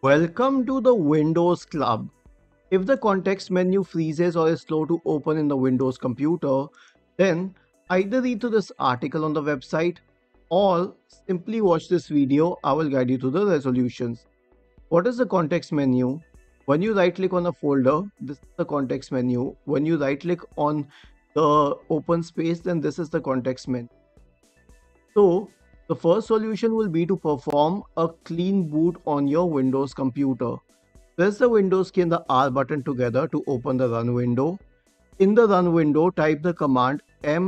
Welcome to the Windows Club. If the context menu freezes or is slow to open in the Windows computer, then either read through this article on the website or simply watch this video. I will guide you to the resolutions. What is the context menu? When you right click on a folder, this is the context menu. When you right click on the open space, then this is the context menu. So the first solution will be to perform a clean boot on your Windows computer. Press the Windows key and the R button together to open the run window. In the run window, type the command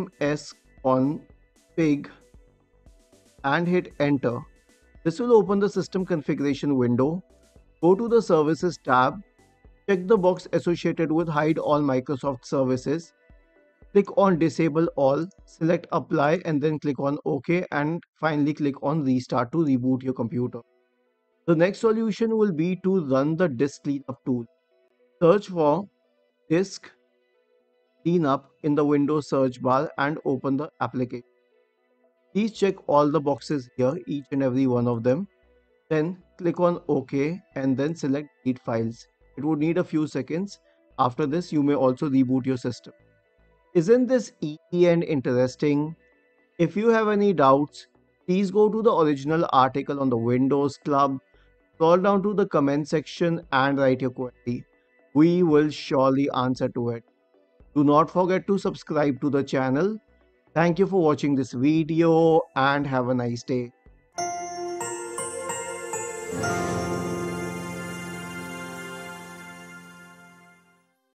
msconfig and hit enter. This will open the system configuration window. Go to the services tab, check the box associated with hide all Microsoft services. Click on disable all, select apply and then click on OK and finally click on restart to reboot your computer. The next solution will be to run the disk cleanup tool. Search for disk cleanup in the Windows search bar and open the application. Please check all the boxes here, each and every one of them. Then click on OK and then select delete files. It would need a few seconds. After this, you may also reboot your system. Isn't this easy and interesting? If you have any doubts, please go to the original article on the Windows Club, scroll down to the comment section and write your query. We will surely answer to it. Do not forget to subscribe to the channel. Thank you for watching this video and have a nice day.